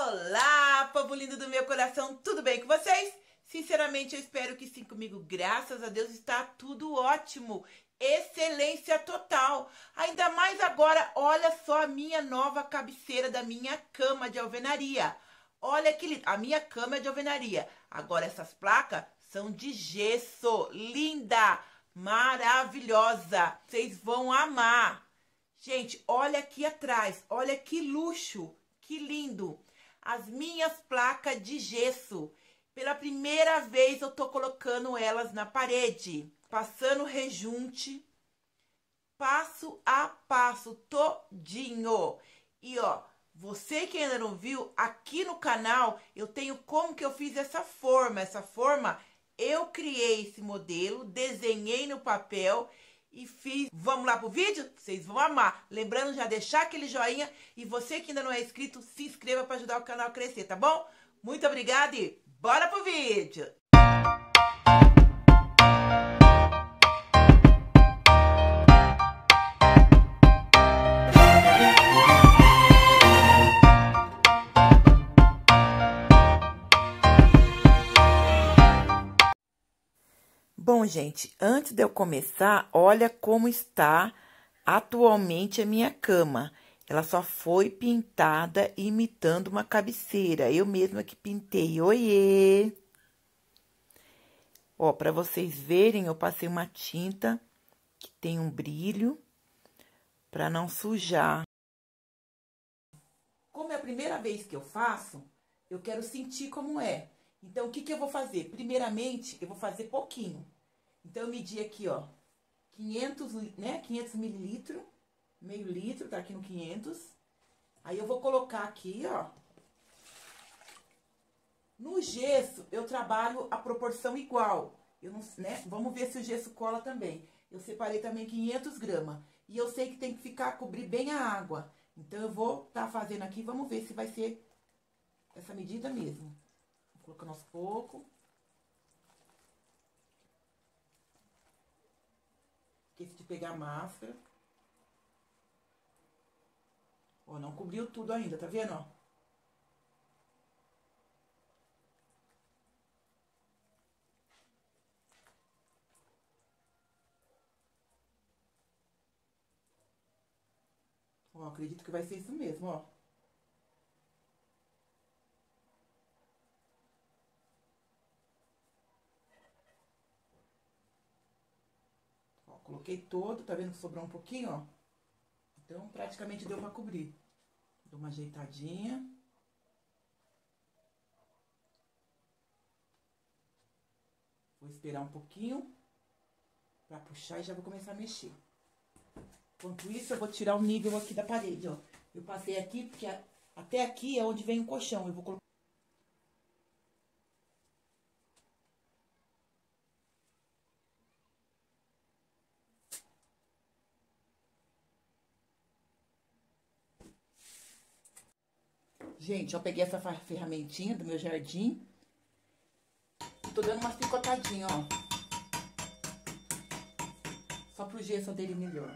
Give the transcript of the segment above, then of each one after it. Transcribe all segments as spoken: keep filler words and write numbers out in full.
Olá, povo lindo do meu coração, tudo bem com vocês? Sinceramente, eu espero que sim comigo, graças a Deus está tudo ótimo, excelência total. Ainda mais agora, olha só a minha nova cabeceira da minha cama de alvenaria. Olha que lindo, a minha cama é de alvenaria. Agora essas placas são de gesso, linda, maravilhosa, vocês vão amar. Gente, olha aqui atrás, olha que luxo, que lindo. As minhas placas de gesso. Pela primeira vez eu tô colocando elas na parede, passando rejunte, passo a passo, todinho. E ó, você que ainda não viu, aqui no canal eu tenho como que eu fiz essa forma. Essa forma, eu criei esse modelo, desenhei no papel e fiz. Vamos lá pro vídeo? Vocês vão amar. Lembrando já deixar aquele joinha e você que ainda não é inscrito, se inscreva para ajudar o canal a crescer, tá bom? Muito obrigada e bora pro vídeo! Bom, gente, antes de eu começar, olha como está atualmente a minha cama. Ela só foi pintada imitando uma cabeceira. Eu mesma que pintei. Oiê! Ó, para vocês verem, eu passei uma tinta que tem um brilho para não sujar. Como é a primeira vez que eu faço, eu quero sentir como é. Então, o que que eu vou fazer? Primeiramente, eu vou fazer pouquinho. Então, eu medi aqui, ó, quinhentos, né, quinhentos mililitros, meio litro, tá aqui no quinhentos. Aí, eu vou colocar aqui, ó. No gesso, eu trabalho a proporção igual. Eu não, né, vamos ver se o gesso cola também. Eu separei também quinhentos gramas. E eu sei que tem que ficar, cobrir bem a água. Então, eu vou tá fazendo aqui, vamos ver se vai ser essa medida mesmo. Vou colocando aos poucos. Esqueci de pegar a máscara. Ó, não cobriu tudo ainda, tá vendo, ó? Ó, acredito que vai ser isso mesmo, ó. Ó, coloquei todo, tá vendo que sobrou um pouquinho, ó? Então, praticamente deu pra cobrir. Dou uma ajeitadinha. Vou esperar um pouquinho pra puxar e já vou começar a mexer. Enquanto isso, eu vou tirar o nível aqui da parede, ó. Eu passei aqui, porque até aqui é onde vem o colchão. Eu vou colocar... Gente, eu peguei essa ferramentinha do meu jardim. Tô dando uma picotadinha, ó. Só pro gesso dele melhor.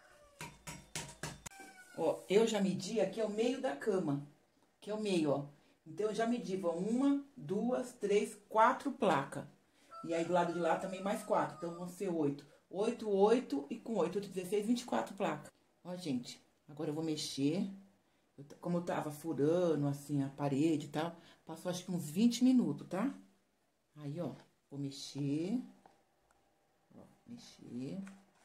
Ó, eu já medi, aqui é o meio da cama. Aqui é o meio, ó. Então, eu já medi, ó, uma, duas, três, quatro placas. E aí, do lado de lá também mais quatro. Então, vão ser oito. Oito, oito e com oito, oito, dezesseis, vinte e quatro placas. Ó, gente, agora eu vou mexer. Eu, como eu tava furando, assim, a parede e tal, passou acho que uns vinte minutos, tá? Aí, ó, vou mexer. Ó, mexer.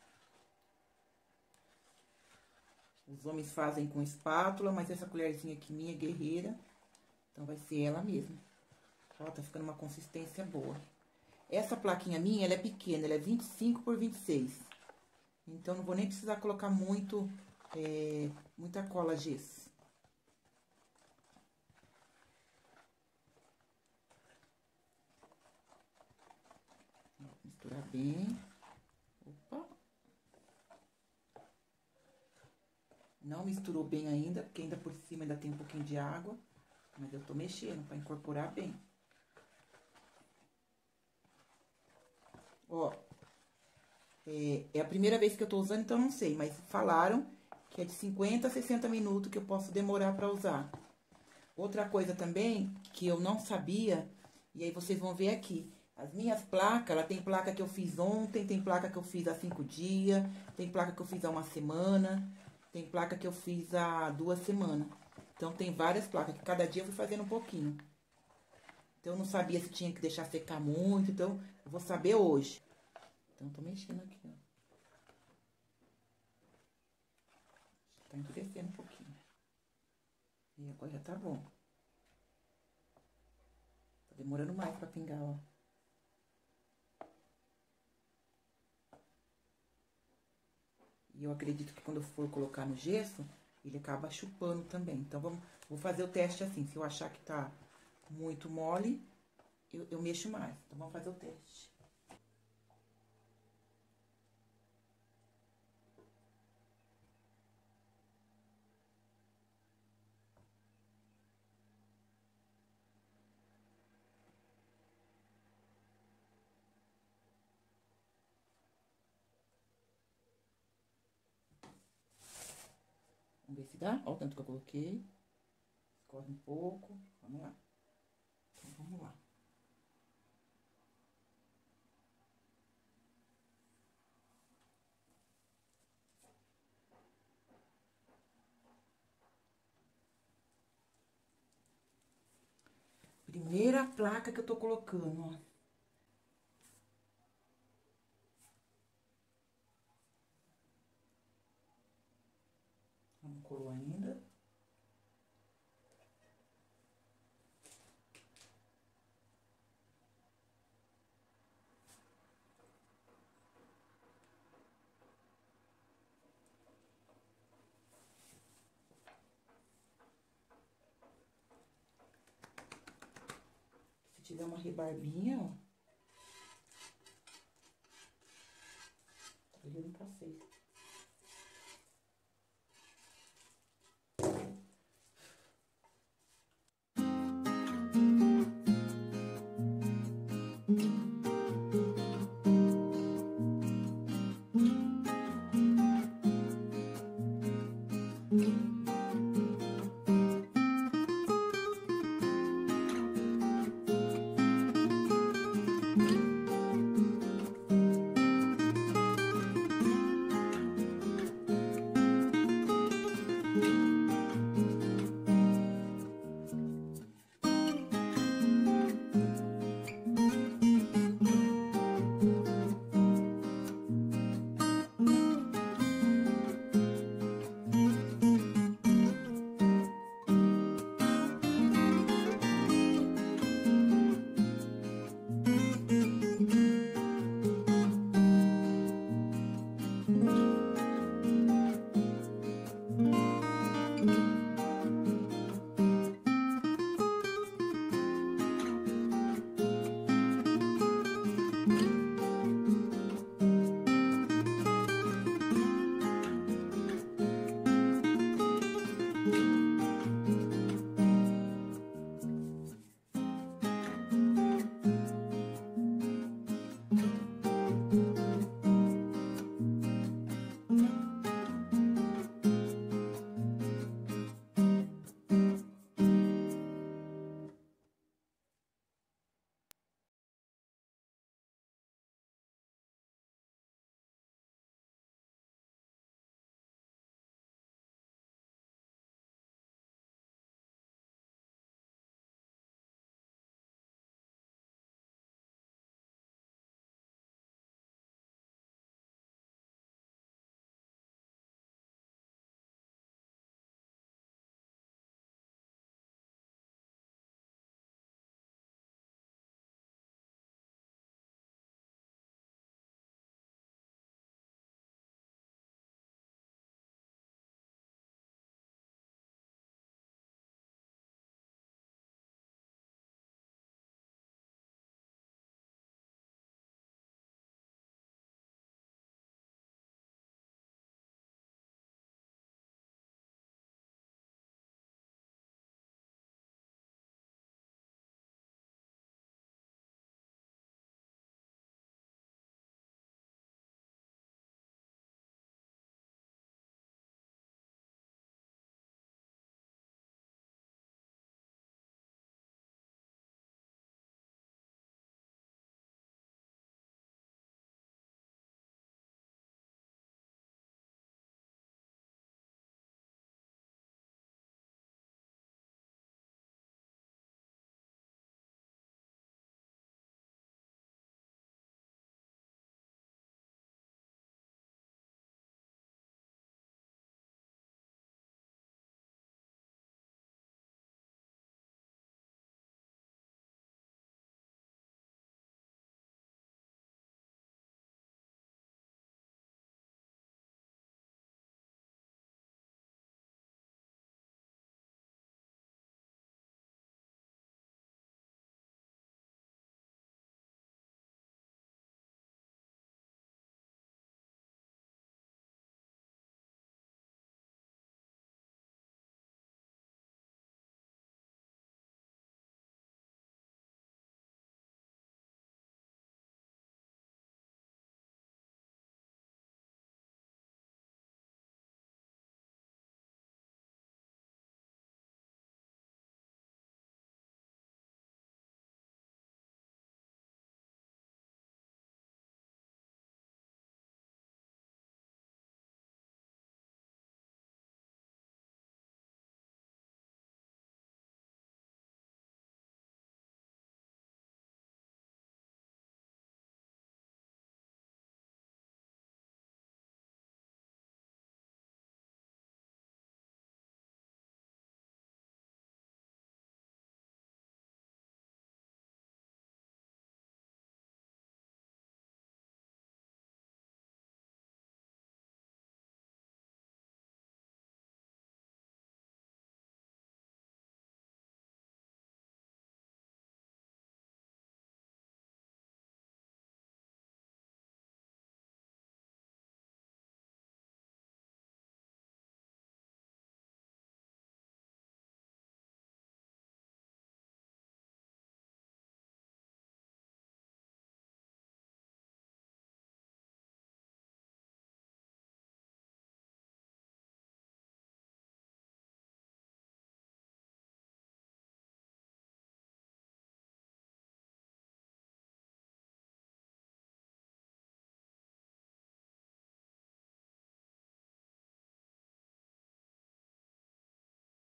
Os homens fazem com espátula, mas essa colherzinha aqui minha é guerreira. Então, vai ser ela mesmo. Ó, tá ficando uma consistência boa. Essa plaquinha minha, ela é pequena, ela é vinte e cinco por vinte e seis. Então, não vou nem precisar colocar muito, é, muita cola gesso. Misturar bem. Opa. Não misturou bem ainda, porque ainda por cima ainda tem um pouquinho de água. Mas eu tô mexendo pra incorporar bem. Ó. É, é a primeira vez que eu tô usando, então eu não sei. Mas falaram que é de cinquenta a sessenta minutos que eu posso demorar pra usar. Outra coisa também que eu não sabia, e aí vocês vão ver aqui. As minhas placas, ela tem placa que eu fiz ontem, tem placa que eu fiz há cinco dias, tem placa que eu fiz há uma semana, tem placa que eu fiz há duas semanas. Então, tem várias placas, que cada dia eu fui fazendo um pouquinho. Então, eu não sabia se tinha que deixar secar muito, então, eu vou saber hoje. Então, tô mexendo aqui, ó. Tá endurecendo um pouquinho. E agora já tá bom. Tá demorando mais pra pingar, ó. E eu acredito que quando eu for colocar no gesso, ele acaba chupando também. Então, vamos, vou fazer o teste assim. Se eu achar que tá muito mole, eu, eu mexo mais. Então, vamos fazer o teste. Vamos ver se dá. Olha o tanto que eu coloquei. Escorre um pouco. Vamos lá. Então, vamos lá. Primeira placa que eu tô colocando, ó. Não colou ainda. Se tiver uma rebarbinha, ó. Eu não passei.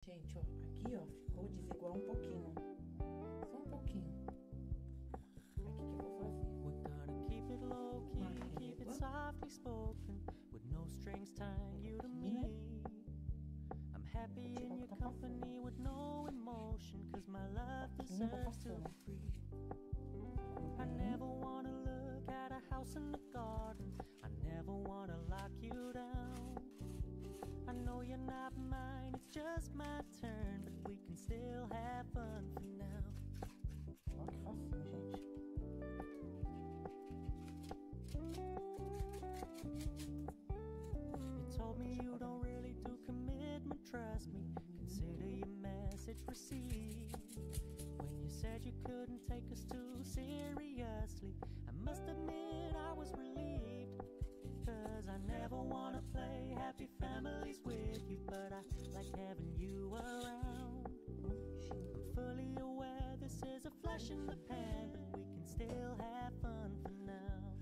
Gente, ó, aqui, ó, ficou desigual um pouquinho, ó. Só um pouquinho. Aqui que eu vou fazer. We're gonna keep it low key, keep it softly spoken, with no strings tying you to me. I'm happy in your company with no emotion, cause my love deserves to be free. I never wanna look at a house in the garden, I never wanna lock you down. I know you're not mine, it's just my turn, but we can still have fun for now. Ó, que facinho, gente. You told me you don't really do commitment, trust me, consider your message received. When you said you couldn't take us too seriously, I must admit I was relieved. Cause I never wanna play happy families with you, but I like having you around. I'm fully aware this is a flash in the pan, but we can still have fun for now.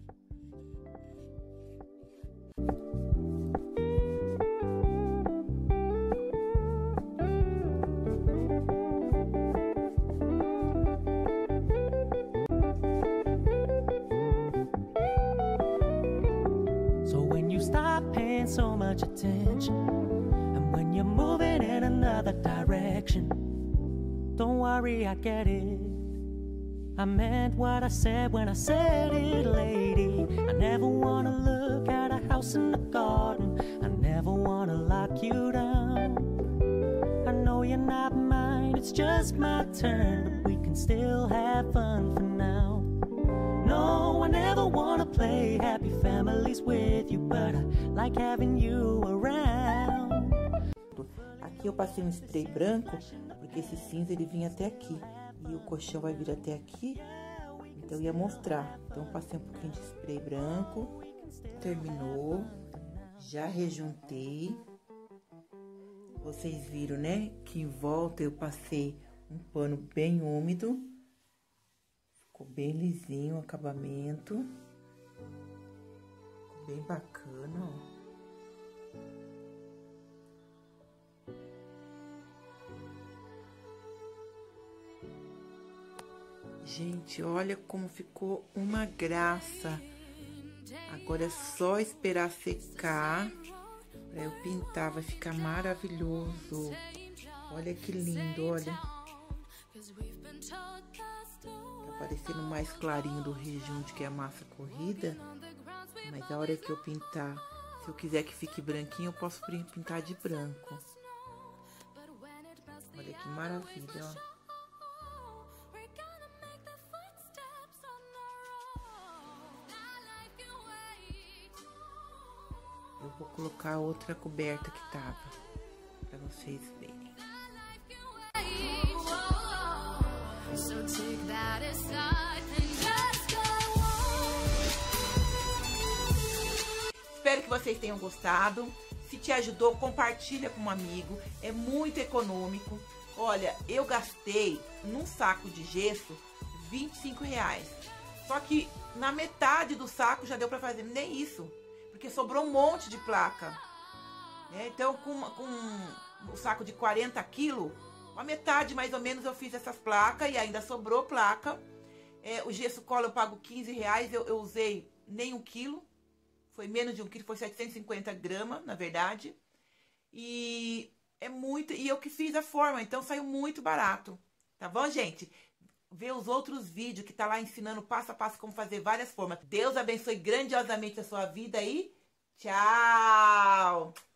So much attention, and when you're moving in another direction, don't worry, I get it. I meant what I said when I said it, lady. I never wanna look at a house in the garden, I never wanna lock you down. I know you're not mine, it's just my turn, but we can still have fun for now. No, I never wanna play happy families with you, but I like having you around. Aqui eu passei um spray branco, porque esse cinza ele vinha até aqui. E o colchão vai vir até aqui, então eu ia mostrar. Então eu passei um pouquinho de spray branco, terminou, já rejuntei. Vocês viram, né, que em volta eu passei um pano bem úmido. Ficou bem lisinho o acabamento. Ficou bem bacana, ó. Gente, olha como ficou uma graça. Agora é só esperar secar pra eu pintar, vai ficar maravilhoso. Olha que lindo, olha. Tá parecendo mais clarinho do rejunte, que é a massa corrida. Mas a hora que eu pintar, se eu quiser que fique branquinho, eu posso pintar de branco. Olha que maravilha, ó. Eu vou colocar outra coberta que tava, pra vocês verem. Espero que vocês tenham gostado. Se te ajudou, compartilha com um amigo. É muito econômico. Olha, eu gastei num saco de gesso vinte e cinco reais. Só que na metade do saco já deu pra fazer nem isso. Porque sobrou um monte de placa. É, então, com, com um saco de quarenta quilos, a metade mais ou menos eu fiz essas placas e ainda sobrou placa. É, o gesso cola eu pago quinze reais, eu, eu usei nem um quilo. Foi menos de um quilo, foi setecentos e cinquenta gramas, na verdade. E é muito. E eu que fiz a forma, então saiu muito barato. Tá bom, gente? Vê os outros vídeos que tá lá ensinando passo a passo como fazer várias formas. Deus abençoe grandiosamente a sua vida aí. Tchau!